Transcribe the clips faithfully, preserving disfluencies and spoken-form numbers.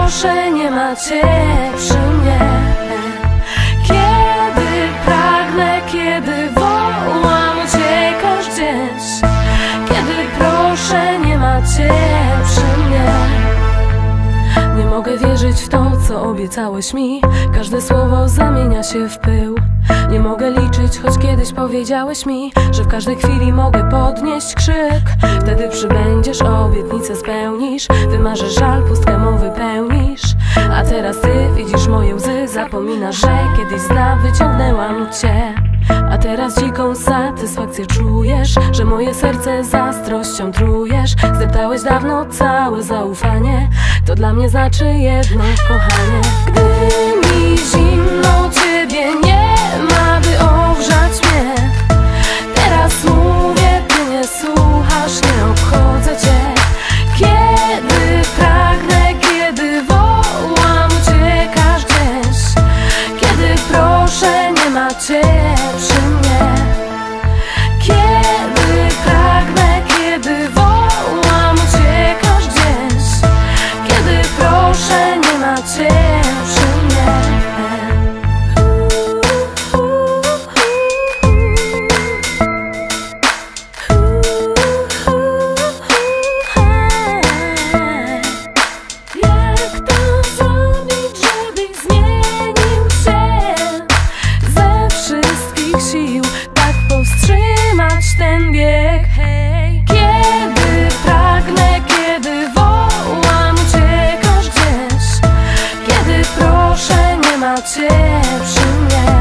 proszę, nie ma cię przy mnie. Kiedy pragnę, kiedy wołam, uciekasz gdzieś. Kiedy proszę, nie ma cię przy mnie. Nie mogę wierzyć w to, co obiecałeś mi. Każde słowo zamienia się w pył. Nie mogę liczyć, choć kiedyś powiedziałeś mi, że w każdej chwili mogę podnieść krzyk. Wtedy przybędziesz, obietnicę spełnisz, wymarzysz żal, pustkę mą wypełnisz. A teraz ty widzisz moje łzy, zapominasz, że kiedyś z dna wyciągnęłam cię. A teraz dziką satysfakcję czujesz, że moje serce zazdrością trujesz. Zdeptałeś dawno całe zaufanie, to dla mnie znaczy jedno, kochanie. Gdy mi zimno, ciebie nie ma, by ogrzać mnie. Teraz mówię, ty nie słuchasz, nie obchodzę cię. Kiedy pragnę, kiedy wołam, uciekasz gdzieś. Kiedy proszę, nie ma cię przy mnie. Kiedy pragnę, kiedy wołam, uciekasz gdzieś. Kiedy proszę, nie ma cię przy mnie. Jak to zrobić, żebyś zmienił się? Ze wszystkich sił tak powstrzymać ten bieg. Hej. Kiedy pragnę, kiedy wołam, uciekasz gdzieś. Kiedy proszę, nie ma cię przy mnie.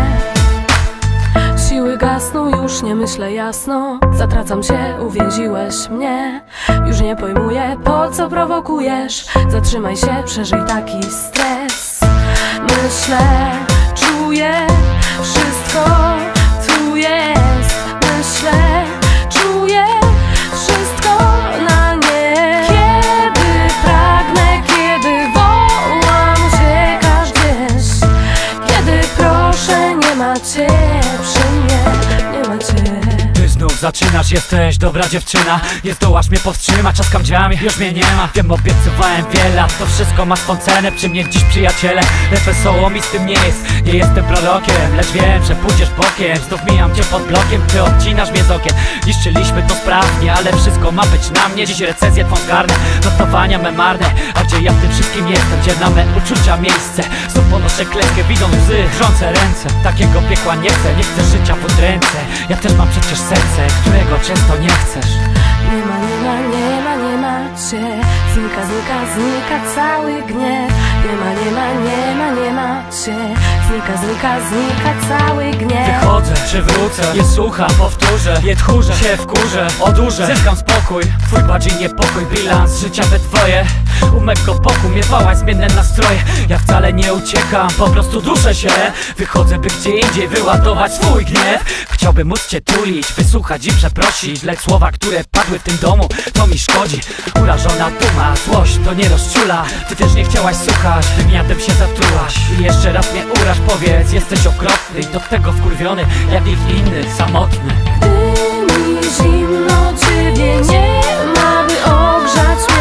Siły gasną, już nie myślę jasno. Zatracam się, uwięziłeś mnie. Już nie pojmuję, po co prowokujesz. Zatrzymaj się, przeżyj taki stres. Myślę, czuję, wszystko tu jest. Myślę, czuję, wszystko na nie. Kiedy pragnę, kiedy wołam, uciekasz gdzieś. Kiedy proszę, nie ma cię przy mnie. Nie ma cię. Ty znów zaczynasz, jesteś dobra dziewczyna. Nie zdołasz mnie powstrzymać, czaskam drzwiami, już mnie nie ma. Wiem, obiecywałem wiele lat, to wszystko ma swą cenę. Przy mnie dziś przyjaciele, lecz wesoło mi z tym nie jest. Nie jestem prorokiem, lecz wiem, że pójdziesz bokiem. Znów mijam cię pod blokiem, ty odcinasz mnie z okien. Niszczyliśmy to sprawnie, ale wszystko ma być na mnie. Dziś recenzję twą zgarnę, notowania me marne. A gdzie ja w tym wszystkim jestem, gdzie na me uczucia miejsce? Znów ponoszę klęskę, widzą łzy, drżące ręce. Takiego piekła nie chcę, nie chcę życia w udręce. Ja też mam przecież serce, którego często nie chcesz. Nie ma, nie ma, nie ma, nie ma cię. Znika, znika, znika cały gniew. Nie ma, nie ma, nie ma, nie ma cię. Znika, znika, znika cały gniew. Wychodzę, przywrócę, nie słucham, powtórzę. Nie tchórzę, się wkurzę, odurzę. Zyskam spokój, twój bardziej niepokój. Bilans życia we twoje. U mego boku miewałaś zmienne nastroje. Ja wcale nie uciekam, po prostu duszę się. Wychodzę, by gdzie indziej wyładować swój gniew. Chciałbym móc cię tulić, wysłuchać i przeprosić. Lecz słowa, które padły w tym domu, to mi szkodzi. Urażona duma, złość to nie rozczula. Ty też nie chciałaś słuchać, tym jadem się zatrułaś. I jeszcze raz mnie uraż, powiedz, jesteś okropny. I do tego wkurwiony, jak nikt inny, samotny. Gdy mi zimno, ciebie nie ma, by ogrzać mnie.